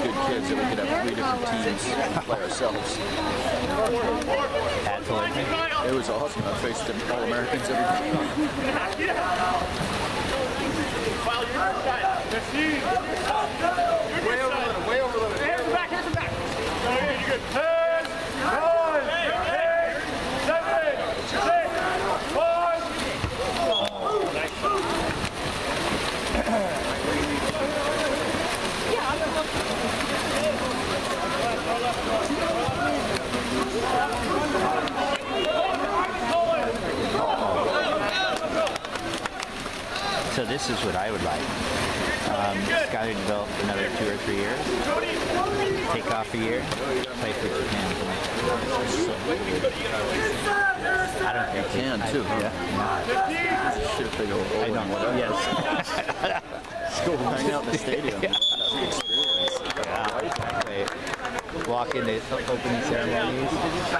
good kids that we could have 3 different teams play ourselves. Absolutely. It was awesome. I faced them All-Americans every time. Way over the hands in the back, hands in the back. You're good. 10, 9, 8, 7, 6, 5. Nice. So this is what I would like. Sky to develop another 2 or 3 years. Take off a year. Play for Japan. I don't think you can too, huh? Yeah. Shit, they go over and whatever. Yes. Go hang out in the stadium. Yeah. That's the experience. Yeah, exactly. Walk into opening ceremonies.